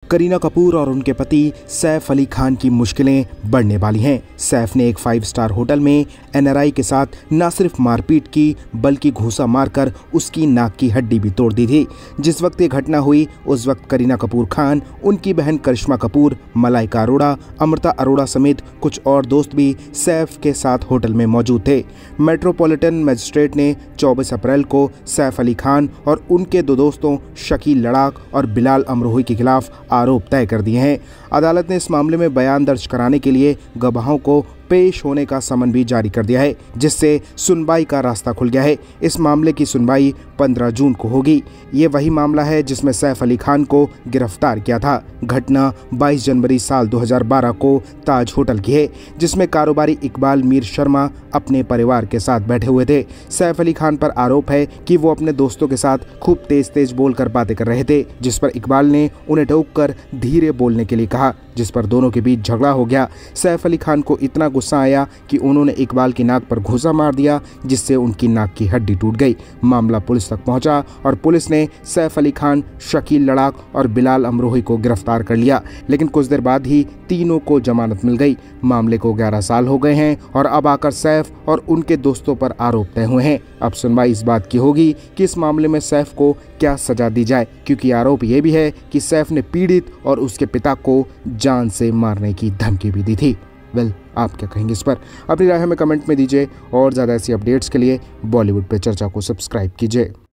करीना कपूर और उनके पति सैफ अली खान की मुश्किलें बढ़ने वाली हैं। सैफ ने एक 5 स्टार होटल में एनआरआई के साथ न सिर्फ मारपीट की बल्कि घूंसा मारकर उसकी नाक की हड्डी भी तोड़ दी थी। जिस वक्त ये घटना हुई उस वक्त करीना कपूर खान, उनकी बहन करिश्मा कपूर, मलाइका अरोड़ा, अमृता अरोड़ा समेत कुछ और दोस्त भी सैफ के साथ होटल में मौजूद थे। मेट्रोपॉलिटन मजिस्ट्रेट ने 24 अप्रैल को सैफ अली खान और उनके 2 दोस्तों शकील लड़ाक और बिलाल अमरोही के खिलाफ आरोप तय कर दिए हैं। अदालत ने इस मामले में बयान दर्ज कराने के लिए गवाहों को पेश होने का समन भी जारी कर दिया है, जिससे सुनवाई का रास्ता खुल गया है। इस मामले की सुनवाई 15 जून को होगी। ये वही मामला है जिसमें सैफ अली खान को गिरफ्तार किया था। घटना 22 जनवरी साल 2012 को ताज होटल की है, जिसमें कारोबारी इकबाल मीर शर्मा अपने परिवार के साथ बैठे हुए थे। सैफ अली खान पर आरोप है कि वो अपने दोस्तों के साथ खूब तेज बोलकर बातें कर रहे थे, जिस पर इकबाल ने उन्हें टोककर धीरे बोलने के लिए कहा, जिस पर दोनों के बीच झगड़ा हो गया। सैफ अली खान को इतना गुस्सा आया कि उन्होंने इकबाल की नाक पर घूंसा मार दिया, जिससे उनकी नाक की हड्डी टूट गई। मामला पुलिस तक पहुंचा और पुलिस ने सैफ अली खान, शकील लड़ाक और बिलाल अमरोही को गिरफ्तार कर लिया, लेकिन कुछ देर बाद ही तीनों को जमानत मिल गई। मामले को 11 साल हो गए हैं और अब आकर सैफ और उनके दोस्तों पर आरोप तय हुए हैं। अब सुनवाई इस बात की होगी कि इस मामले में सैफ को क्या सजा दी जाए, क्योंकि आरोप यह भी है कि सैफ ने पीड़ित और उसके पिता को जान से मारने की धमकी भी दी थी। आप क्या कहेंगे इस पर? अपनी राय हमें कमेंट में दीजिए और ज़्यादा ऐसी अपडेट्स के लिए बॉलीवुड पे चर्चा को सब्सक्राइब कीजिए।